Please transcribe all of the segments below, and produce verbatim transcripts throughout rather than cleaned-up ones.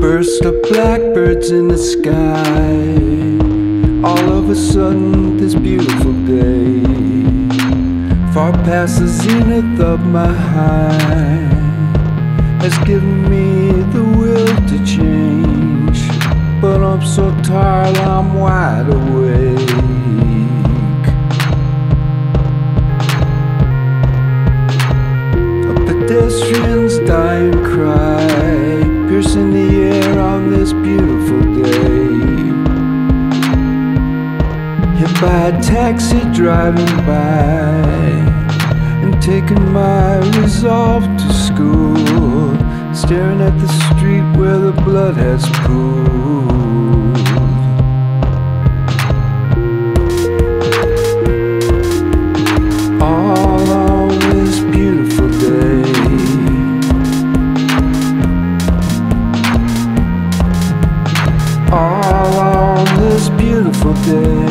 Burst of blackbirds in the sky. All of a sudden this beautiful day, far past the zenith of my high, has given me the will to change. But I'm so tired, I'm wide awake. A pedestrian's dying cry, piercing the air on this beautiful day. Hit by a taxi driving by, and taking my resolve to school, staring at the street where the blood has pooled. All on this beautiful day, all on this beautiful day,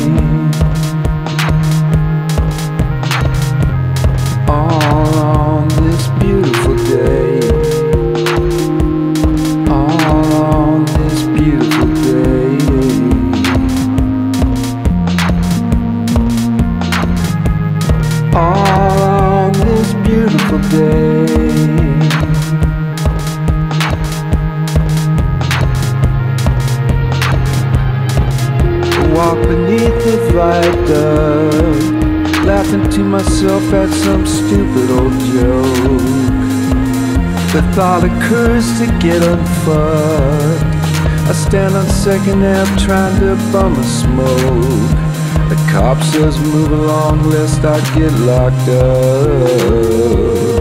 all on this beautiful day, all on this beautiful day, all on this beautiful day. Walk beneath the viaduct, laughing to myself at some stupid old joke. The thought occurs to get unfucked. I stand on Second Ave trying to bum a smoke. The cop says move along lest I get locked up.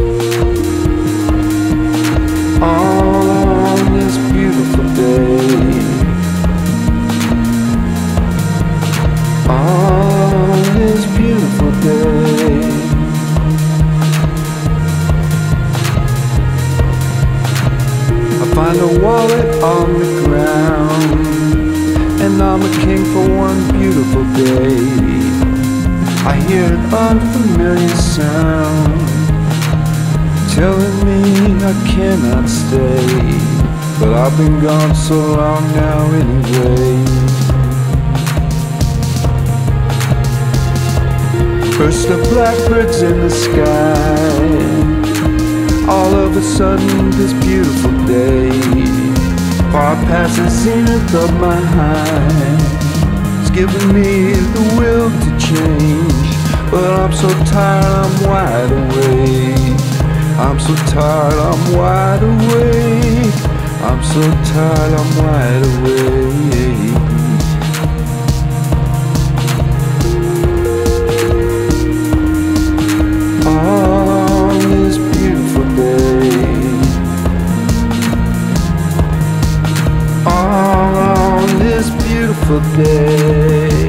All on this beautiful day, on this beautiful day, I find a wallet on the ground, and I'm a king for one beautiful day. I hear an unfamiliar sound telling me I cannot stay, but I've been gone so long now anyway. Burst of blackbirds in the sky, all of a sudden this beautiful day, far past the zenith of my high, it's given me the will to change. But I'm so tired, I'm wide awake. I'm so tired, I'm wide awake. I'm so tired, I'm wide awake. Beautiful day.